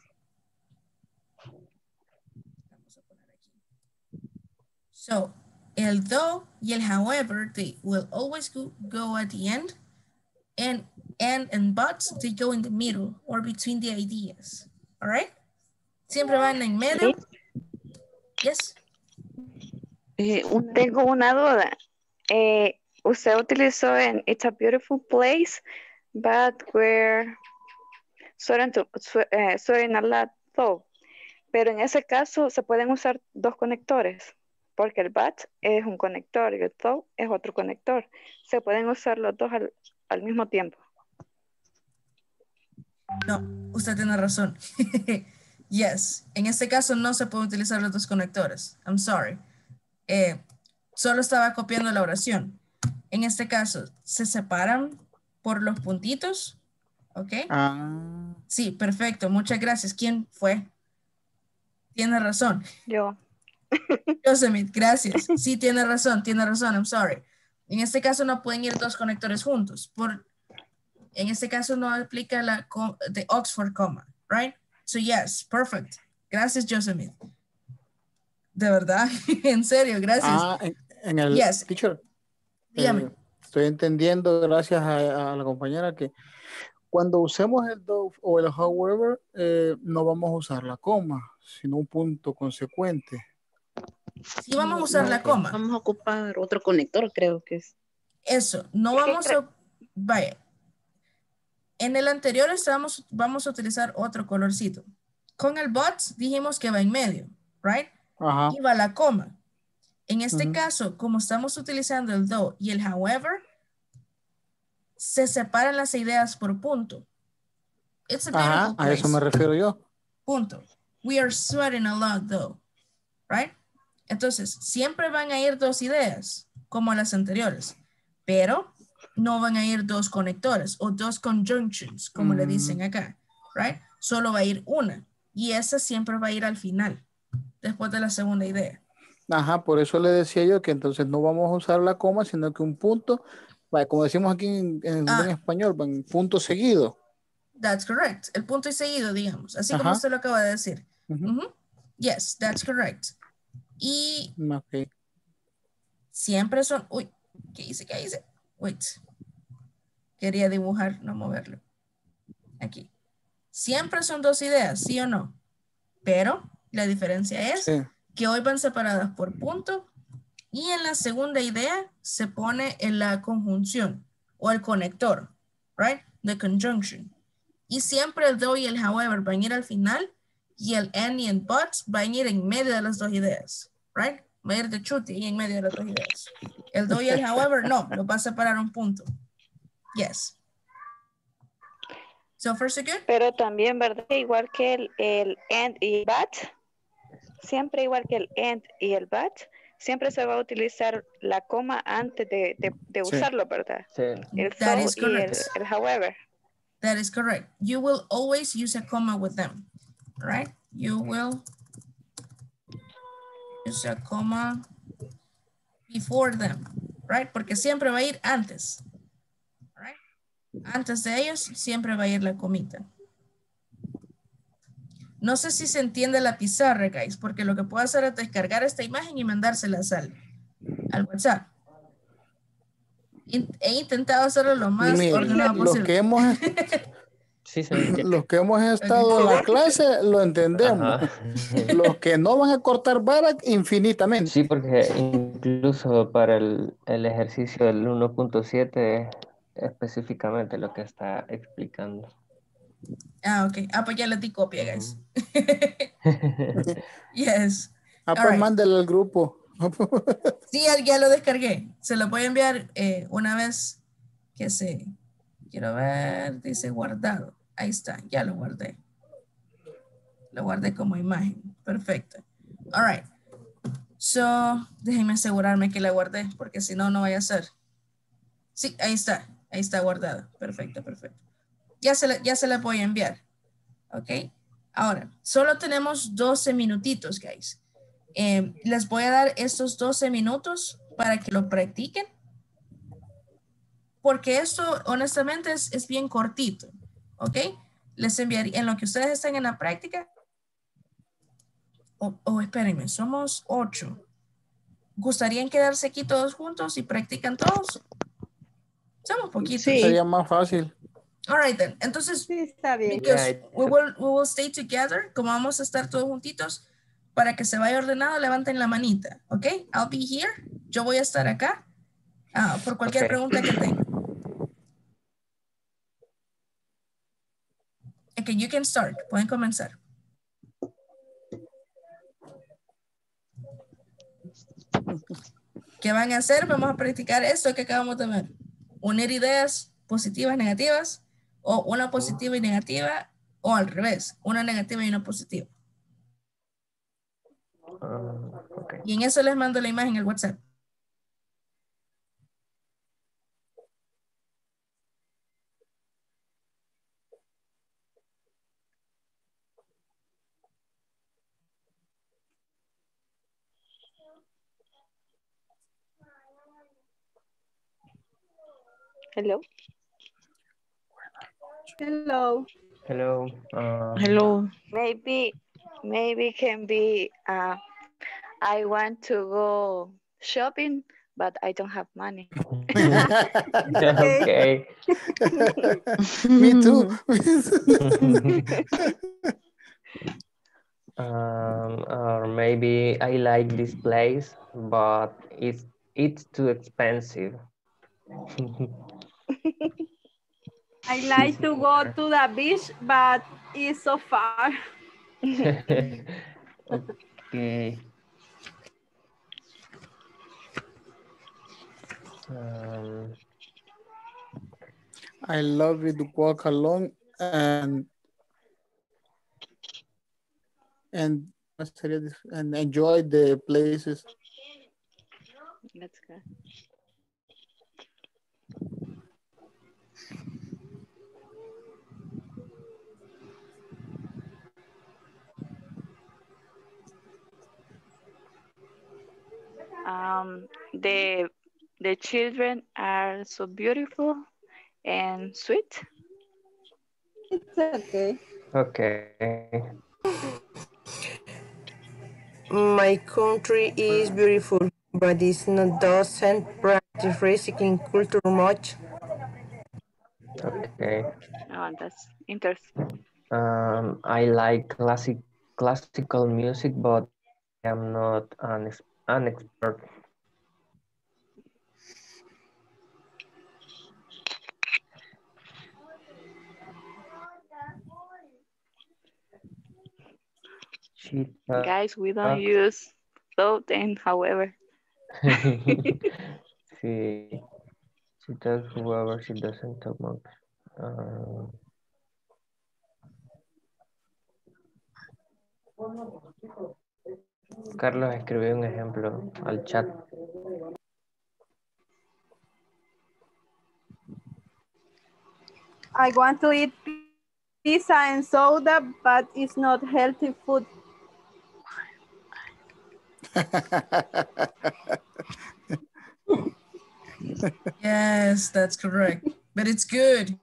Vamos a poner aquí. So, el though y el however, they will always go, go at the end, and and and but, they go in the middle or between the ideas, all right? Siempre van en medio. Yes. Eh, un- tengo una duda. Eh, usted utilizó en It's a beautiful place, but we're sorry to, su- eh, sorry not that though. Pero en ese caso se pueden usar dos conectores, porque el but es un conector y el though es otro conector. Se pueden usar los dos al, al mismo tiempo. No, usted tiene razón. Yes, en este caso no se pueden utilizar los dos conectores. I'm sorry. Eh, solo estaba copiando la oración. En este caso, se separan por los puntitos. ¿Ok? Ah. Sí, perfecto. Muchas gracias. ¿Quién fue? Tiene razón. Yo. Yosemite, gracias. Sí, tiene razón, tiene razón. I'm sorry. En este caso no pueden ir dos conectores juntos. Por, en este caso no aplica la co- the Oxford comma, right? So yes, perfect. Gracias, Yosemite. De verdad, en serio, gracias. Ah, en, en el Yes. teacher. Dígame. eh, estoy entendiendo, gracias a, a la compañera, que cuando usemos el though o el however, eh, no vamos a usar la coma, sino un punto consecuente. Sí vamos a usar No, la coma. Vamos a ocupar otro conector, creo que es. Eso, no vamos a... Vaya. En el anterior estábamos, vamos a utilizar otro colorcito. Con el but dijimos que va en medio, right? Ajá. Y va la coma. En este Ujú. caso, como estamos utilizando el though y el however, se separan las ideas por punto. It's a beautiful Ajá, a place. eso me refiero yo. Punto. We are sweating a lot though, right? Entonces, siempre van a ir dos ideas, como las anteriores, pero no van a ir dos conectores o dos conjunctions, como le dicen acá, right? Solo va a ir una, y esa siempre va a ir al final, después de la segunda idea. Ajá, por eso le decía yo que entonces no vamos a usar la coma, sino que un punto, vaya, como decimos aquí en, en Ah. buen español, un punto seguido. That's correct. El punto y seguido, digamos, así como Ajá. usted lo acaba de decir. Ujú. Ujú. Yes, that's correct. Y Ok. siempre son, uy, ¿qué hice? ¿Qué hice? Wait. Quería dibujar, no moverlo. Aquí. Siempre son dos ideas, ¿sí o no? Pero la diferencia es Sí. que hoy van separadas por punto y en la segunda idea se pone en la conjunción o el conector, right? The conjunction. Y siempre el though y el however van a ir al final y el and y el but van a ir en medio de las dos ideas, right? Va a ir de chute y en medio de las dos ideas. El though y el however no, lo va a separar un punto. Yes. So far so good? Pero también, ¿verdad? Igual que el, el and y but, siempre igual que el and y el but, siempre se va a utilizar la coma antes de, de, de Sí. usarlo, ¿verdad? Sí. El That so is y el, correct. el however. That is correct. You will always use a comma with them, right? You will use a comma before them, right? Porque siempre va a ir antes, right? Antes de ellos siempre va a ir la comita. No sé si se entiende la pizarra, guys, porque lo que puedo hacer es descargar esta imagen y mandársela al, al WhatsApp. In- He intentado hacerlo lo más Mire, ordenado los posible. que hemos, Sí, se los que hemos estado en la clase lo entendemos. Ajá. Los que no van a cortar vara infinitamente. Sí, porque incluso para el, el ejercicio del uno punto siete específicamente lo que está explicando. Ah, ok. Ah, pues ya le di copia, guys. Yes. Ah, All pues right. mándelo al grupo. Sí, ya, ya lo descargué. Se lo voy a enviar eh, una vez que se... Quiero ver, dice guardado. Ahí está, ya lo guardé. Lo guardé como imagen. Perfecto. All right. So, déjenme asegurarme que la guardé, porque si no, no vaya a ser. Sí, ahí está. Ahí está guardado. Perfecto, perfecto. Ya se, la, ya se la voy a enviar. Ok. Ahora, solo tenemos doce minutitos, guys. Eh, les voy a dar estos doce minutos para que lo practiquen. Porque esto, honestamente, es, es bien cortito. ¿Ok? Les enviaré, en lo que ustedes están en la práctica. Oh, oh, espérenme, somos ocho. ¿Gustarían quedarse aquí todos juntos y practican todos? Somos poquitos. Sí. Sería más fácil. All right, then. Entonces, Sí, está bien. because Yeah, we will, we will stay together, como vamos a estar todos juntitos, para que se vaya ordenado, levanten la manita, ¿ok? I'll be here. Yo voy a estar acá ah, por cualquier Ok. pregunta que tengan. Ok, you can start. Pueden comenzar. ¿Qué van a hacer? Vamos a practicar esto que acabamos de ver. Unir ideas positivas, negativas, o una positiva y negativa, o al revés, una negativa y una positiva. Ah, ok. Y en eso les mando la imagen al WhatsApp. Hello. Hello. Hello. um, Hello. Maybe, maybe can be, uh, I want to go shopping, but I don't have money. Okay. Me too. Um, or maybe I like this place, but it's it's too expensive. I like to go to the beach, but it's so far. Okay. Um, I love it to walk along and and what sería this? And enjoy the places. Let's go. Um, the the children are so beautiful and sweet. It's okay. okay. My country is beautiful, but it's not doesn't practice recycling culture much. Okay. Oh, that's interesting. Um, I like classic classical music, but I'm not an, ex- an expert. She Guys, we don't talks. use though and however. she she talks whoever she doesn't talk much. Um, Carlos escribió un ejemplo al chat. I want to eat pizza and soda, but it's not healthy food. Yes, that's correct. But it's good.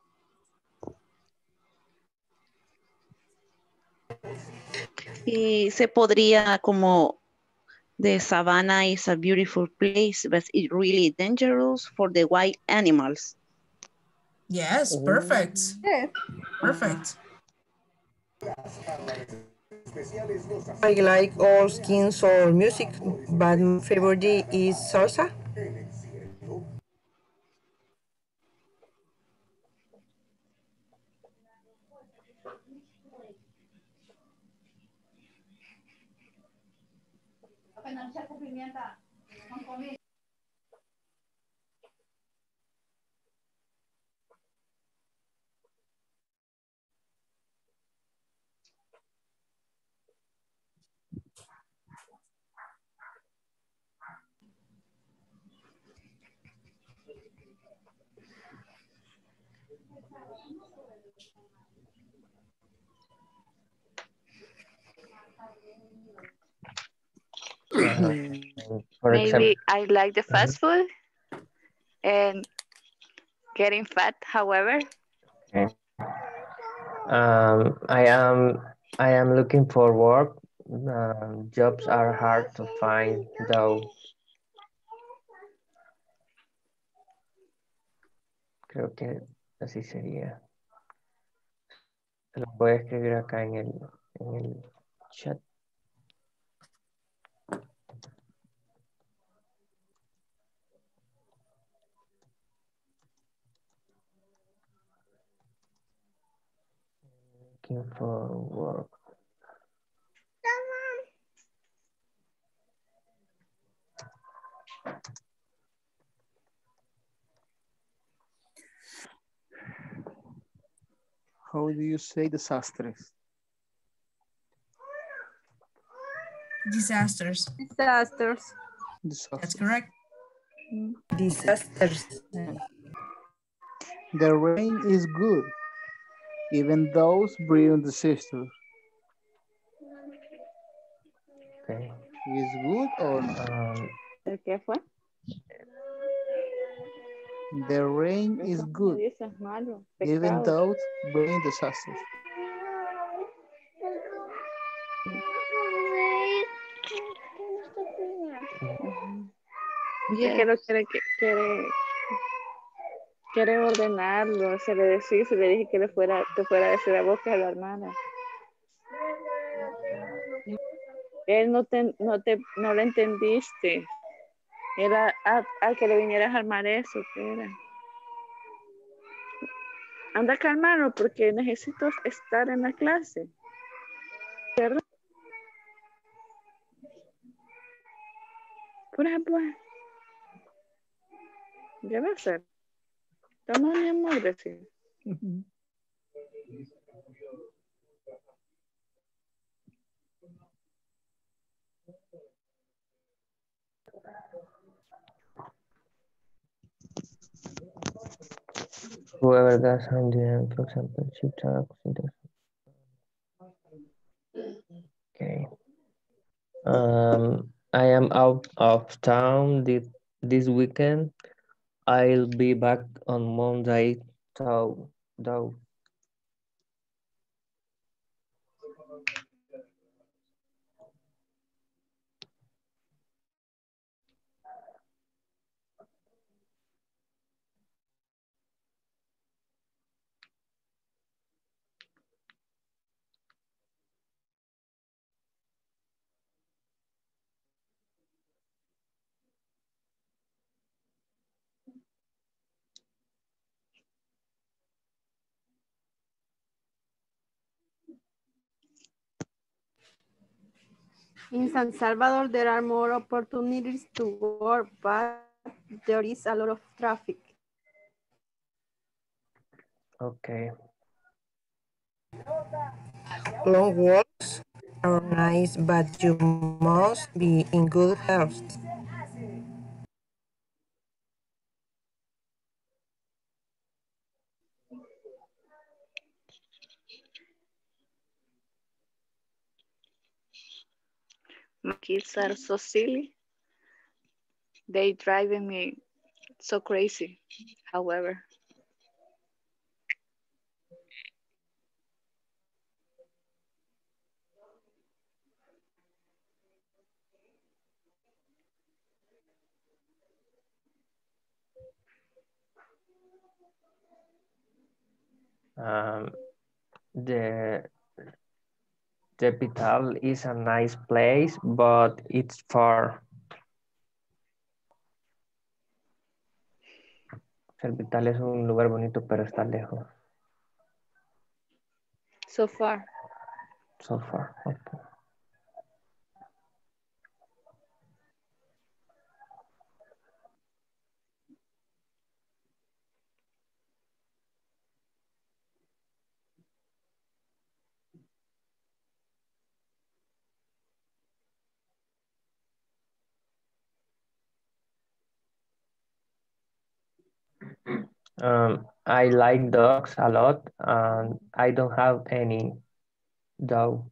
Y se podría como the savannah is a beautiful place, but it's really dangerous for the wild animals. Yes, perfect. Yes. Perfect. I like all skins or music, but my favorite is salsa. Uh, for example, Maybe I like the fast food and getting fat, however. okay. Um, I am I am looking for work. Um, jobs are hard to find, though. Creo que así sería. Lo voy a escribir acá en el, en el chat. Looking for work. How do you say desastres? Disasters. Disasters. That's correct. Disasters. The rain is good, even those bring disasters. Okay. Is good or not? Um, ¿El qué fue? The rain is Eso good, me dices malo, even pecado. though bring disasters. Es que no quiere, que- quiere, quiere ordenarlo, se le decía, se le dije que le fuera, te fuera a decir a vos que a la hermana. Él no te, no te, no lo entendiste. Era a, a que le vinieras a armar eso, que era. Anda a calmarlo porque necesito estar en la clase. ¿Cierto? Por ejemplo, ya va a ser. Toma mi amor, decía. whoever does on the end, for example, she talks. Okay. Um, I am out of town this, this weekend. I'll be back on Monday, so though. In San Salvador, there are more opportunities to work, but there is a lot of traffic. Okay. Long walks are nice, but you must be in good health. My kids are so silly. They driving me so crazy. However, Um, the the Pital is a nice place, but it's far. El Pital es un lugar bonito, pero está lejos. so far. So far. Okay. Um, I like dogs a lot, and I don't have any dog.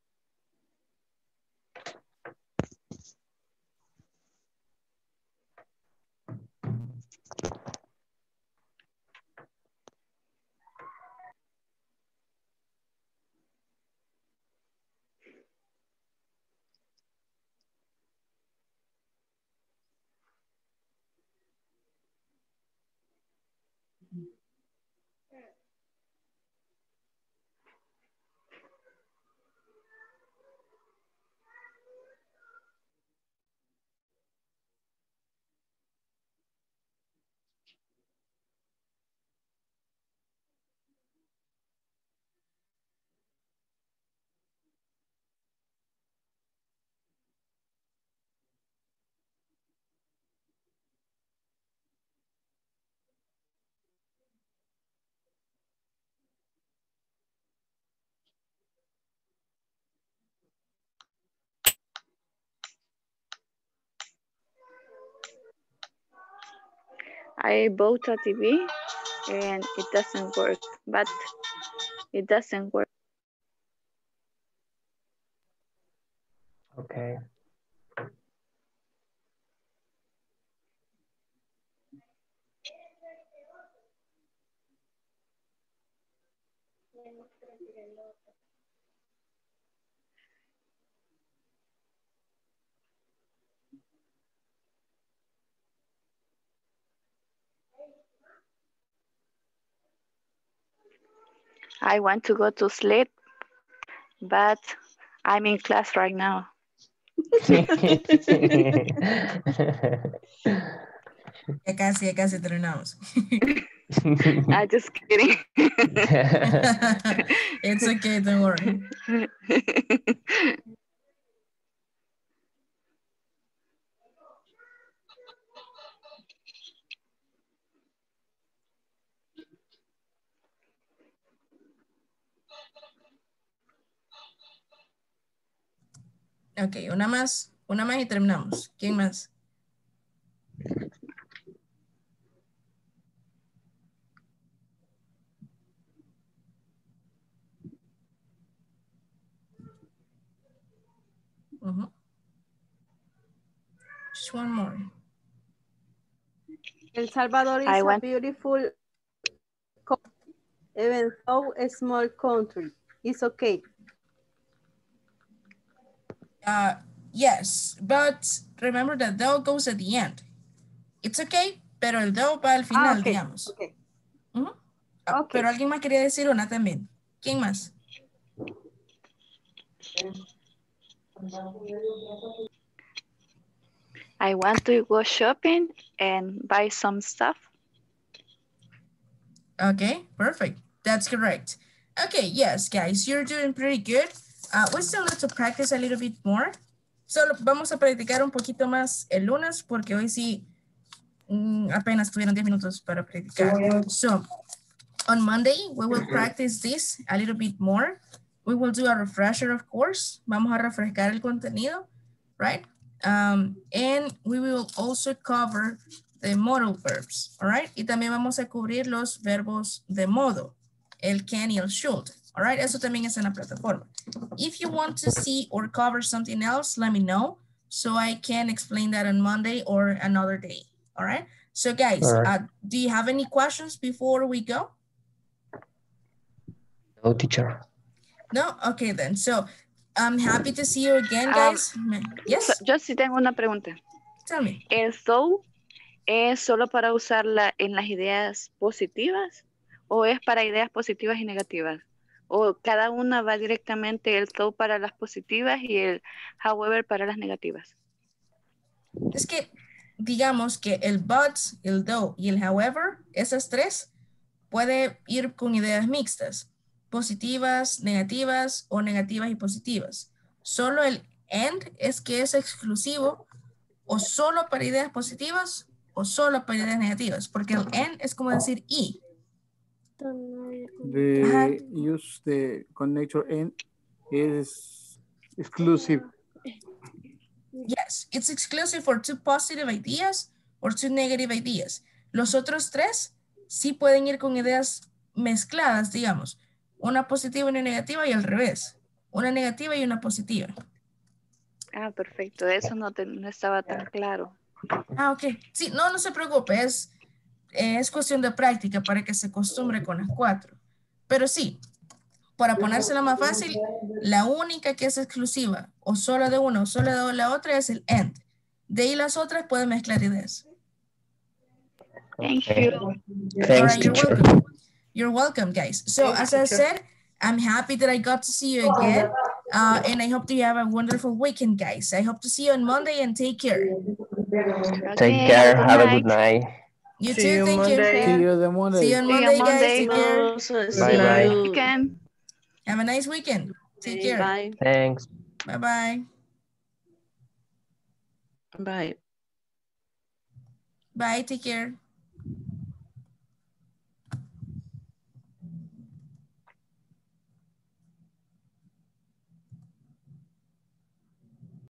I bought a T V and it doesn't work, but it doesn't work. Okay. I want to go to sleep, but I'm in class right now. Ya casi, ya casi terminamos. I'm just kidding. It's okay, don't worry. Ok, una más, una más y terminamos. ¿Quién más? Uh-huh. Just one more. El Salvador is I a want- beautiful country, even though a small country. It's okay. Uh, yes, but remember that though goes at the end. It's okay, pero el though va al final, Ah, okay, digamos. okay. Uh-huh. Ah, Okay. pero alguien más quería decir una también. ¿Quién más? I want to go shopping and buy some stuff. Okay, perfect. That's correct. Okay, yes, guys, you're doing pretty good. Uh, we still need to practice a little bit more. solo vamos a practicar un poquito más el lunes porque hoy sí mm, apenas tuvieron diez minutos para practicar. So, on Monday, we will practice this a little bit more. We will do a refresher, of course. Vamos a refrescar el contenido, right? Um, and we will also cover the modal verbs, all right? Y también vamos a cubrir los verbos de modo, el can y el should, all right? Eso también es en la plataforma. If you want to see or cover something else, let me know so I can explain that on Monday or another day, all right? So guys, All right. uh, do you have any questions before we go? No, teacher. No? Okay then. So I'm happy to see you again, Um, guys. Yes, So- yo sí tengo una pregunta. tell me. ¿El so es solo para usarla en las ideas positivas o es para ideas positivas y negativas? ¿O cada una va directamente el so para las positivas y el however para las negativas? Es que digamos que el but, el though y el however, esas tres, puede ir con ideas mixtas, positivas, negativas o negativas y positivas. Solo el and es que es exclusivo o solo para ideas positivas o solo para ideas negativas, porque el and es como decir y. The use the connector and is exclusive. Yes, it's exclusive for two positive ideas or two negative ideas. Los otros tres sí pueden ir con ideas mezcladas, digamos. Una positiva y una negativa y al revés. Una negativa y una positiva. Ah, perfecto. Eso no, te- no estaba tan claro. Ah, ok. Sí, no, no se preocupe. Es, es cuestión de práctica para que se acostumbre con las cuatro. Pero sí, para ponérsela más fácil, la única que es exclusiva o solo de una o solo de la otra es el and. De ahí las otras pueden mezclar ideas. Thank Okay. you. All Thanks, right, you're teacher. welcome. You're welcome, guys. So Thank you, as I teacher. said, I'm happy that I got to see you again. Uh, and I hope that you have a wonderful weekend, guys. I hope to see you on Monday and take care. Take Okay, care. good Have a night. good night. You See too, you thank you. Monday. See you the Monday. See you on See you Monday, on guys. Monday. Take care. Also, see Bye bye. you. Weekend. Have a nice weekend. Take care. Bye. Thanks. Bye-bye. Bye. Bye, take care.